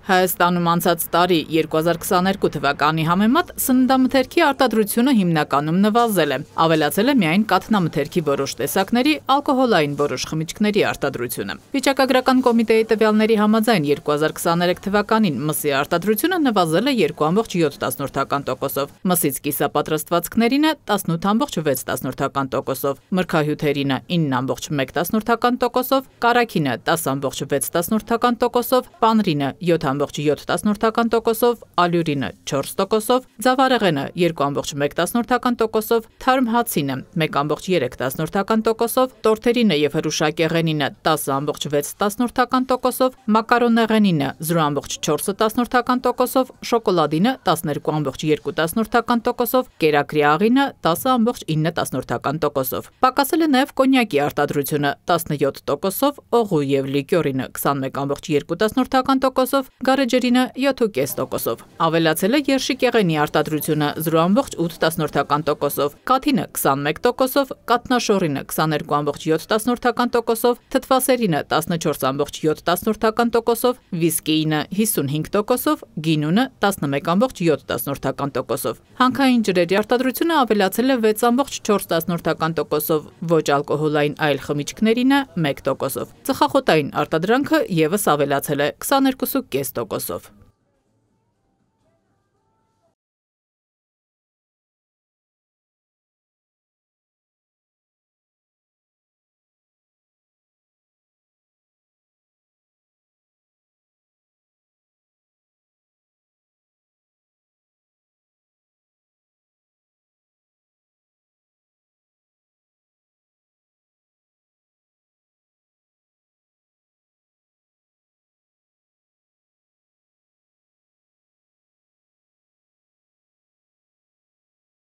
Հայաստանում անցած տարի 2022 թվականի համեմատ սննդամթերքի արտադրությունը հիմնականում նվազել է, ավելացել է միայն կաթնամթերքի որոշ տեսակների, ալկոհոլային որոշ խմիչքների արտադրությունը։ Վիճակագրական կոմիտեի տվյալների համաձայն 2023 թվականին մսի արտադրությունը նվազել է 2,7%-ով, մսից կիսապատրաստվածքներինը 18,6%-ով, մրգահյութերինը 9,1%-ով, կարագինը 10,6%-ով, պանրինը 7,7%-ով, ալյուրինը 4%-ով, ձավարեղենը 2,1%-ով, թարմ հացինը 1,3%-ով, տորթերինը եւ հրուշակեղենինը 10,6%-ով, մակարոնեղենինը 0,4%-ով, շոկոլադինը 12,2%-ով, կերակրի աղինը 10,9%-ով։ Պակասել է նաեւ կոնյակի արտադրությունը 17%-ով, օղու եւ լիկյորինը 21,2%-ով, գարեջրինը 7,5%-ով։ Ավելացել է երշիկեղենի արտադրությունը 0,8%-ով, կաթինը 21%-ով, կաթնաշորինը 22,7%-ով, թթվասերինը 14,7%-ով, վիսկիինը 55%-ով, գինունը 11,7%-ով։ Հանքային ջրերի արտադրությունը ավելացել է 6,4%-ով, ոչ ալկոհոլային այլ խմիչքներինը 1%-ով։ Ծխախոտային արտադրանքը եւս ավելացել է 22,5%-ով։